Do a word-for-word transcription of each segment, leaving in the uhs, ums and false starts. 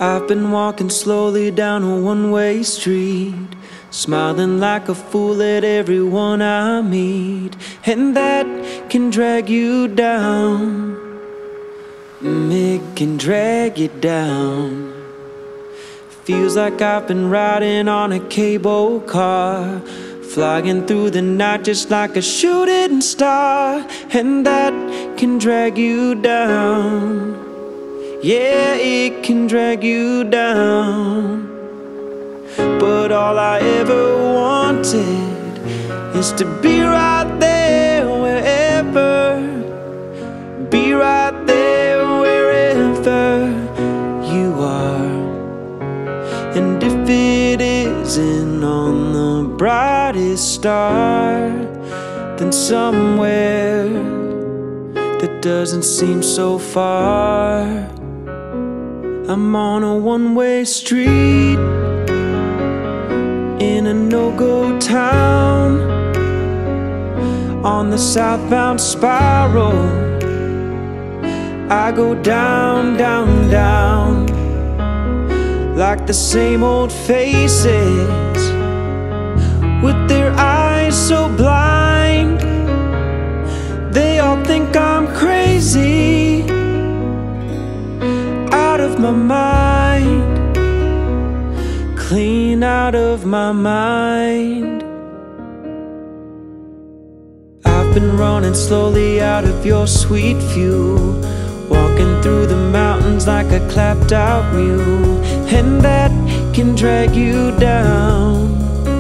I've been walking slowly down a one-way street, smiling like a fool at everyone I meet, and that can drag you down. It can drag you down. Feels like I've been riding on a cable car, flying through the night just like a shooting star, and that can drag you down. Yeah, it can drag you down. But all I ever wanted is to be right there wherever, be right there wherever you are. And if it isn't on the brightest star, then somewhere that doesn't seem so far. I'm on a one-way street in a no-go town, on the southbound spiral. I go down, down, down, like the same old faces, with their eyes so blind. They all think I'm crazy, out of my mind, clean out of my mind. I've been running slowly out of your sweet view, walking through the mountains like a clapped out mule, and that can drag you down.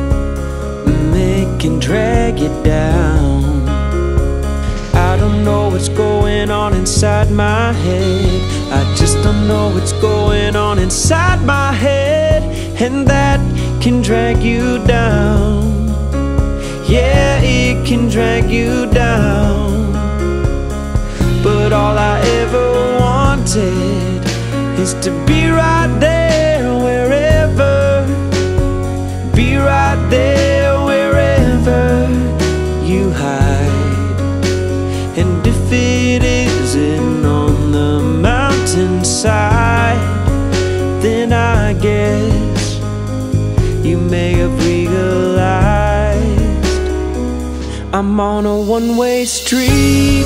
It can drag you down. I don't know what's going on inside my head, I just don't know what's going on inside my head, and that can drag you down. Yeah, it can drag you down. But all I ever wanted is to be right there wherever, be right there wherever you hide. And if it isn't on the mountainside, then I guess you may have realized I'm on a one-way street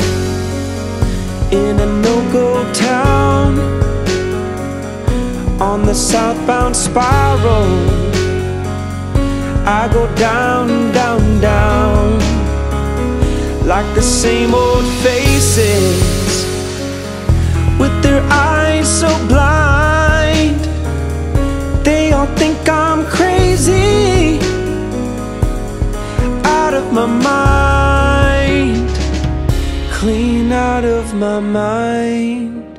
in a no-go town, on the southbound spiral. I go down, down, down, like the same old faces, with their eyes so blind. They all think I'm crazy, out of my mind, clean out of my mind.